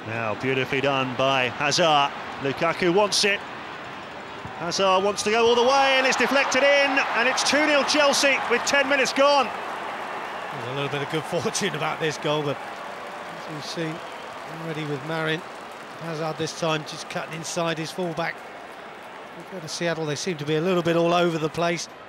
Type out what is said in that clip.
Now, beautifully done by Hazard. Lukaku wants it. Hazard wants to go all the way, and it's deflected in, and it's 2-0 Chelsea with 10 minutes gone. There's a little bit of good fortune about this goal, but as we've seen already with Marin, Hazard this time just cutting inside his fullback. We've got to Seattle, they seem to be a little bit all over the place.